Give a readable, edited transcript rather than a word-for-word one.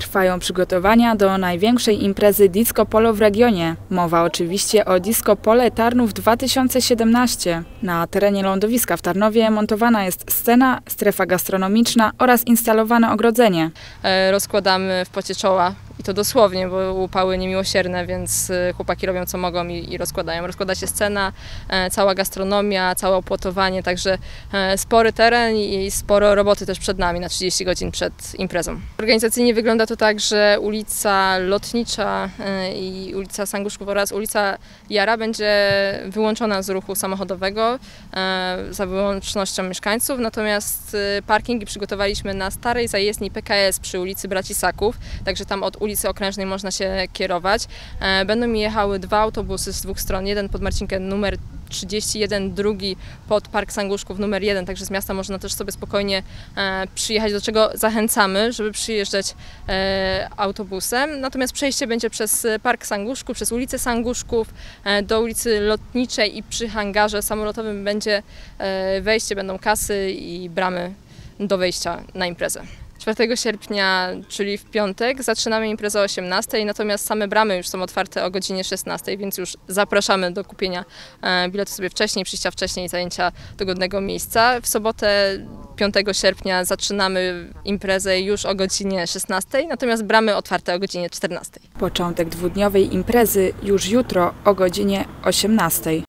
Trwają przygotowania do największej imprezy Disco Polo w regionie. Mowa oczywiście o Disco Pole Tarnów 2017. Na terenie lądowiska w Tarnowie montowana jest scena, strefa gastronomiczna oraz instalowane ogrodzenie. Rozkładamy w pocie czoła. I to dosłownie, bo upały niemiłosierne, więc chłopaki robią co mogą i rozkładają. Rozkłada się scena, cała gastronomia, całe opłotowanie, także spory teren i sporo roboty też przed nami na 30 godzin przed imprezą. Organizacyjnie wygląda to tak, że ulica Lotnicza i ulica Sanguszków oraz ulica Jara będzie wyłączona z ruchu samochodowego za wyłącznością mieszkańców, natomiast parkingi przygotowaliśmy na starej zajezdni PKS przy ulicy Braci Saków, także tam od ulicy Okrężnej można się kierować. Będą mi jechały dwa autobusy z dwóch stron, jeden pod Marcinkę numer 31, drugi pod Park Sanguszków numer 1, także z miasta można też sobie spokojnie przyjechać, do czego zachęcamy, żeby przyjeżdżać autobusem. Natomiast przejście będzie przez Park Sanguszków, przez ulicę Sanguszków do ulicy Lotniczej i przy hangarze samolotowym będzie wejście, będą kasy i bramy do wejścia na imprezę. 4 sierpnia, czyli w piątek, zaczynamy imprezę o 18, natomiast same bramy już są otwarte o godzinie 16, więc już zapraszamy do kupienia biletu sobie wcześniej, przyjścia wcześniej i zajęcia dogodnego miejsca. W sobotę 5 sierpnia zaczynamy imprezę już o godzinie 16, natomiast bramy otwarte o godzinie 14. Początek dwudniowej imprezy już jutro o godzinie 18.